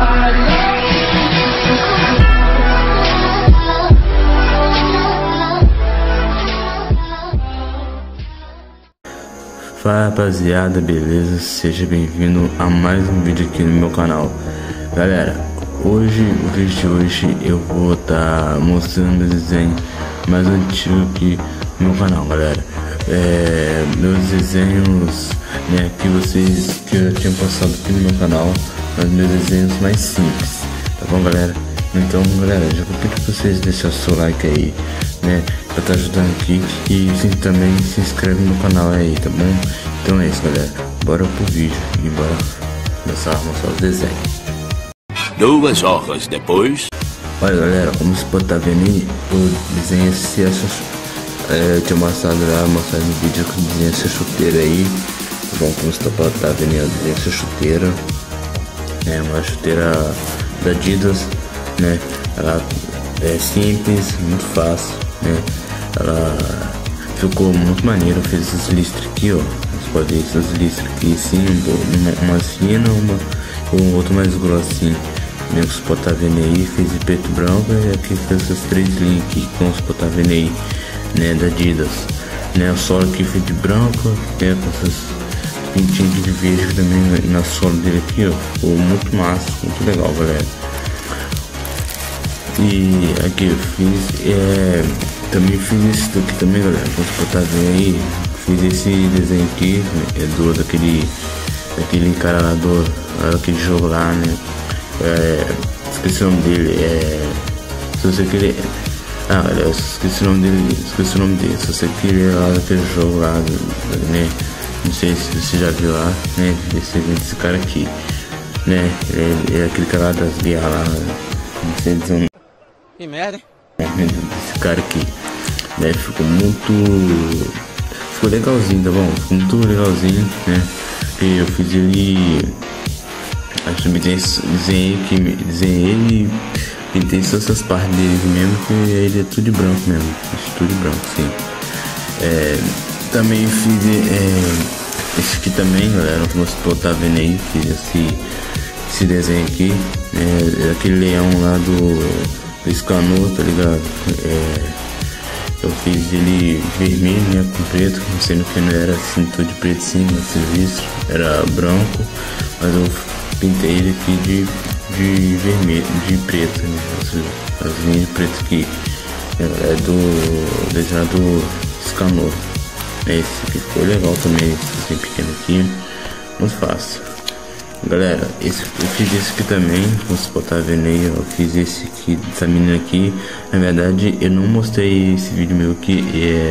Fala rapaziada, beleza? Seja bem-vindo a mais um vídeo aqui no meu canal. Galera, o vídeo de hoje eu vou estar mostrando meus desenhos mais antigos aqui no meu canal, galera. Meus desenhos, né, que eu tinha postado aqui no meu canal, mas meus desenhos mais simples, tá bom, galera? Então, galera, já vou pedir pra vocês deixarem seu like aí, né, pra estar ajudando aqui, e sim, também se inscreve no canal aí, tá bom? Então é isso, galera, bora pro vídeo e bora começar a mostrar os desenhos. 2 horas depois. Olha, galera, como você pode estar vendo aí, eu desenhei eu tinha mostrado no vídeo que eu desenhei essa chuteira aí, tá bom? Como você pode estar vendo, eu desenhei essa chuteira, uma chuteira da Adidas, né? Ela é simples, muito fácil, né? Ela ficou muito maneira. Eu fiz esses listros aqui, ó. Você pode ver esses listros aqui, assim, uma fina, um outro mais grossinho, né? Você pode estar vendo aí, fiz de preto e branco, e aqui fez essas 3 linhas aqui, como você pode estar vendo aí, né? Da Adidas, né? O solo aqui foi de branco, né? Com essas pintinhos de verde também na sola dele aqui, ó. Ficou muito massa, muito legal, galera. E aqui eu fiz, também fiz isso daqui também, galera, como você pode estar vendo aí, fiz esse desenho aqui, daquele cara lá daquele jogo lá, né, esqueci o nome dele, se você querer, eu esqueci o nome dele, se você querer lá daquele jogo lá, né, não sei se você já viu lá, né, esse cara aqui, né, ele é aquele cara lá das guias lá, não sei dizer. Que merda, hein? Esse cara aqui, né, ficou legalzinho, tá bom? Ficou muito legalzinho, né? E eu fiz ele, acho que desenhei e pintei só essas partes dele mesmo, que ele é tudo de branco mesmo, tudo de branco, sim. Também fiz esse aqui também, galera, como você tá vendo aí, fiz esse desenho aqui, aquele leão lá do Scanor, tá ligado? Eu fiz ele vermelho, né, com preto, sendo que não era assim tudo de preto sim, no serviço era branco, mas eu pintei ele aqui de vermelho, de preto, né, as linhas de preto aqui, é do desenhado Scanor. Esse aqui ficou legal também, esse assim, pequeno aqui, muito fácil. Galera, eu fiz esse aqui também, como você pode estar vendo aí, eu fiz esse aqui, dessa menina aqui. Na verdade, eu não mostrei esse vídeo meu aqui,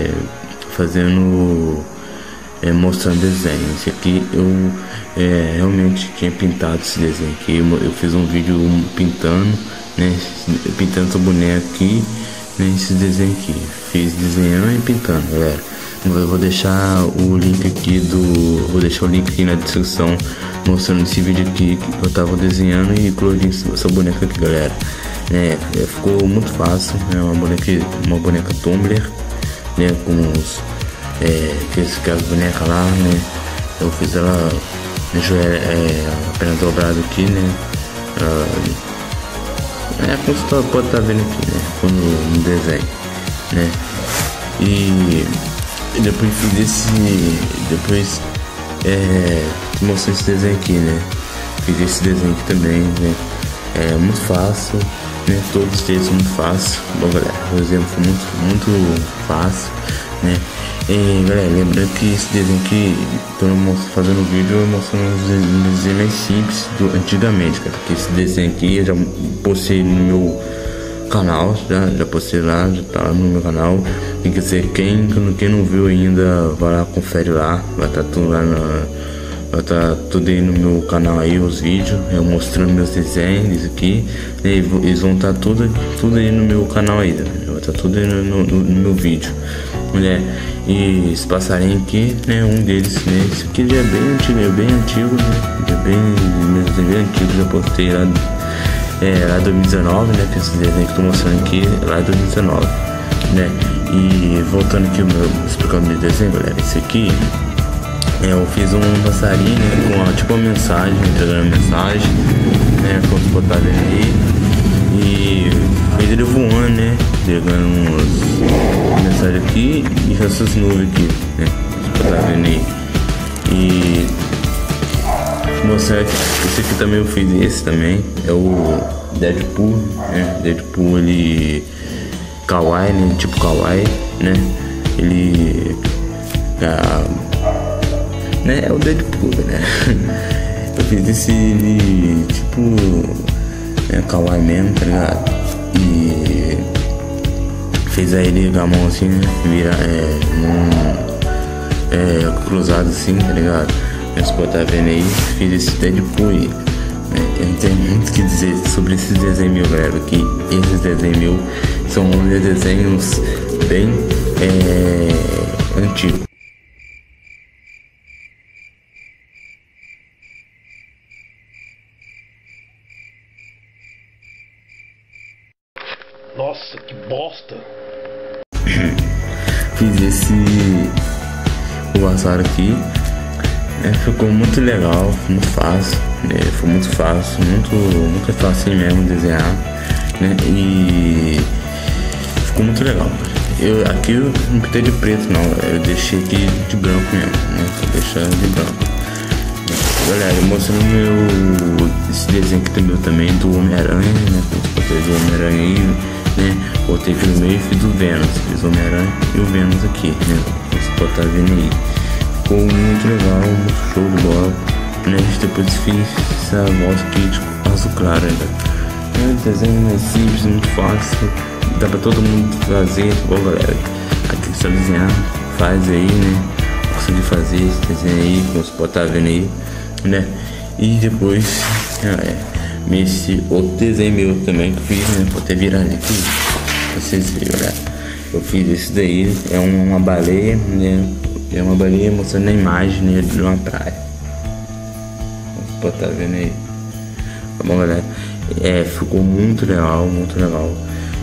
mostrando desenho. Esse aqui eu realmente tinha pintado esse desenho aqui, eu fiz um vídeo pintando, né, pintando essa boneca aqui, né, esse desenho aqui, fiz desenhando e pintando, galera. Eu vou deixar o link aqui na descrição, mostrando esse vídeo aqui que eu tava desenhando e colorindo essa boneca aqui, galera. Ficou muito fácil, né? Uma boneca tumbler, né? Com as bonecas lá, né? Eu fiz ela, deixou a perna dobrada aqui, né? Como você pode estar vendo aqui, né? No desenho, né? E depois mostrei esse desenho aqui, né? Fiz esse desenho aqui também, né? É muito fácil, né? Todos eles são muito fáceis. Bom, galera, o desenho foi muito fácil, né? E galera, lembrando que esse desenho aqui, tô fazendo vídeo mostrando um desenho mais simples antigamente, cara. Porque esse desenho aqui eu já postei no meu canal, já postei lá, já tá lá no meu canal. Quer dizer, quem não viu ainda, vai lá, confere lá, vai estar tudo lá vai estar tudo aí no meu canal aí, os vídeos, eu mostrando meus desenhos aqui, e eles vão estar tudo aí no meu canal aí, vai estar tudo aí no meu vídeo, né? E esse passarinho aqui, né, um deles, né, esse aqui já é bem antigo, né, já bem antigo, já postei lá, lá 2019, né, que esse desenho que eu tô mostrando aqui, lá 2019, né. E voltando aqui, explicando o meu desenho, galera, esse aqui, eu fiz um passarinho, né, com tipo uma mensagem, entregando mensagem, né, né? Como você tá vendo aí. E fez ele voando, né? Pegando umas mensagens aqui e essas nuvens aqui, né? Você tá vendo aí. E mostrar que esse aqui também eu fiz, esse também é o Deadpool, né? Deadpool ele kawaii, né? Tipo kawaii, né? Ele né? É o Deadpool, né? Eu fiz esse ele tipo kawaii mesmo, tá ligado? E fez aí ele com a mão assim, né? Vira cruzado assim, tá ligado? Você pode estar vendo aí, fiz esse Deadpool aí. Eu não tenho muito o que dizer sobre esses desenhos meus, galera, que esses desenhos meus são desenhos bem antigos. Nossa, que bosta! Fiz esse Bulbasaur aqui, né? Ficou muito legal, muito fácil, né? Foi muito fácil, muito fácil mesmo desenhar, né? E ficou muito legal. Aqui eu não pintei de preto não, eu deixei aqui de branco mesmo, né? Tô deixando de branco. Galera, eu mostrando esse desenho aqui também do Homem-Aranha, né? Botei do Homem-Aranha aí, né? Botei aqui no meio e fiz do Venom, fiz o Homem-Aranha e o Venom aqui, né? Você pode estar vendo aí. Ficou muito legal, muito show de bola, né? Depois fiz essa voz aqui de azul claro, né? É um desenho mais simples, muito fácil, dá pra todo mundo fazer. Bom, galera, aqui só desenhar, faz aí, né? Consegui fazer esse desenho aí, como você pode estar vendo aí, né? E depois esse outro desenho meu também que eu fiz, né? Vou até virar aqui pra vocês verem, galera. Eu fiz esse daí, é uma baleia, né? É uma baleia mostrando a imagem, né, de uma praia. Você pode estar vendo aí. Tá bom, galera? Ficou muito legal, muito legal.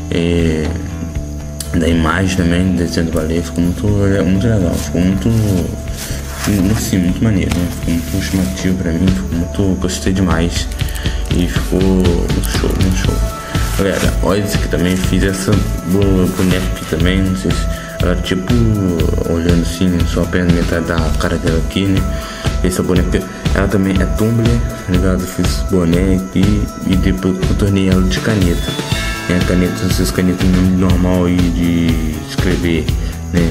Da imagem também, do desenho da baleia, ficou muito legal. Ficou muito maneiro, né? Ficou muito chamativo pra mim, gostei demais. E ficou muito show. Galera, olha isso aqui também, fiz essa boneca aqui também, não sei se ela tipo, olhando assim, né, só apenas metade da cara dela aqui, né? Essa boneca, ela também é Tumblr, tá ligado? Eu fiz boné aqui e depois contornei ela de caneta. Essas canetas normal aí de escrever, né?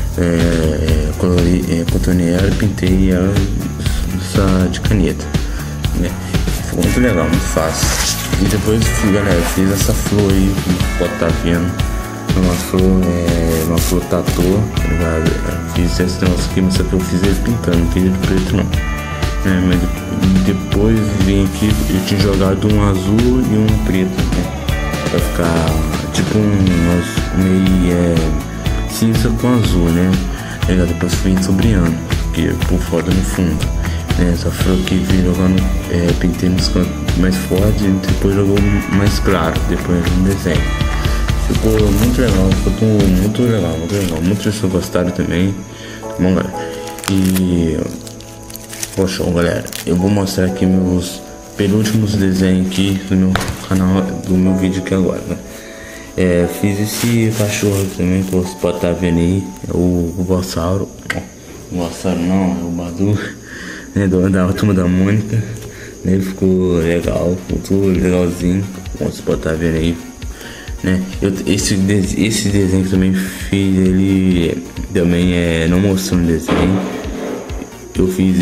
Contornei ela e pintei ela de caneta, né? Ficou muito legal, muito fácil. E depois, galera, fiz essa flor aí, como pode estar vendo. Uma flor tatu, tá ligado? Fiz esse negócio aqui, mas só que eu fiz ele pintando, não fiz ele preto não. Mas depois vim aqui, eu tinha jogado um azul e um preto, né? Pra ficar tipo meio cinza com azul, né? Tá ligado? Depois fui sombreando, que por fora no fundo, né? Essa flor aqui vim jogando, pintei nos cantos mais forte e depois jogou mais claro, depois no desenho. Ficou muito legal, muito legal. Muitas pessoas gostaram também, tá bom, galera? E poxa, galera, eu vou mostrar aqui meus penúltimos desenhos aqui do meu canal, do meu vídeo aqui agora, né? Fiz esse cachorro aqui também, que você pode estar vendo aí, é o Bulbasaur. O Bulbasaur não, é o Badu, né? Da Turma da Mônica, né? Ele ficou legal, muito legalzinho, como você pode estar vendo aí, né? Esse desenho que também fiz, ele também não mostrando o desenho. Eu fiz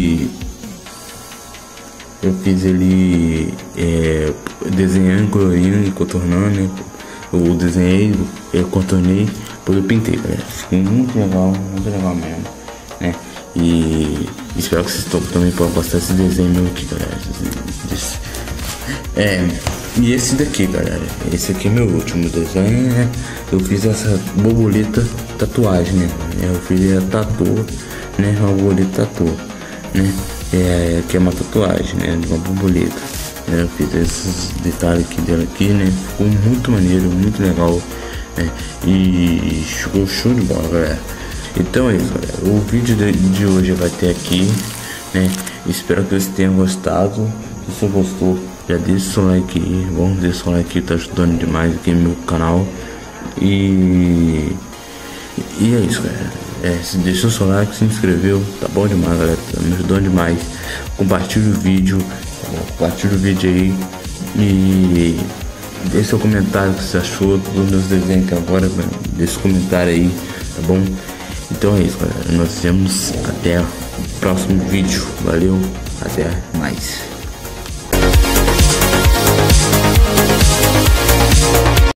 ele desenhando, colorindo e contornando, né? Eu desenhei, eu contornei, depois eu pintei, galera. Ficou muito legal mesmo, né? E espero que vocês também possam gostar desse desenho meu aqui, galera. E esse daqui, galera, esse aqui é meu último desenho, né? Eu fiz essa borboleta tatuagem, né? Eu fiz a tatu, né? Uma borboleta tatu, né? Que é uma tatuagem, né? De uma borboleta. Eu fiz esses detalhes aqui dela aqui, né? Ficou muito maneiro, muito legal, né? E ficou show de bola, galera. Então é isso, galera. O vídeo de hoje vai ter aqui, né? Espero que vocês tenham gostado. Se você gostou, já deixa seu like aí, bom? Deixa seu like aí, tá ajudando demais aqui no meu canal. E é isso, galera. Se deixou seu like, se inscreveu, tá bom demais, galera. Tá me ajudando demais. Compartilha o vídeo, compartilha o vídeo aí. E deixa seu comentário o que você achou dos meus desenhos aqui agora. Deixa o comentário aí, tá bom? Então é isso, galera. Nós vemos até o próximo vídeo. Valeu, até mais.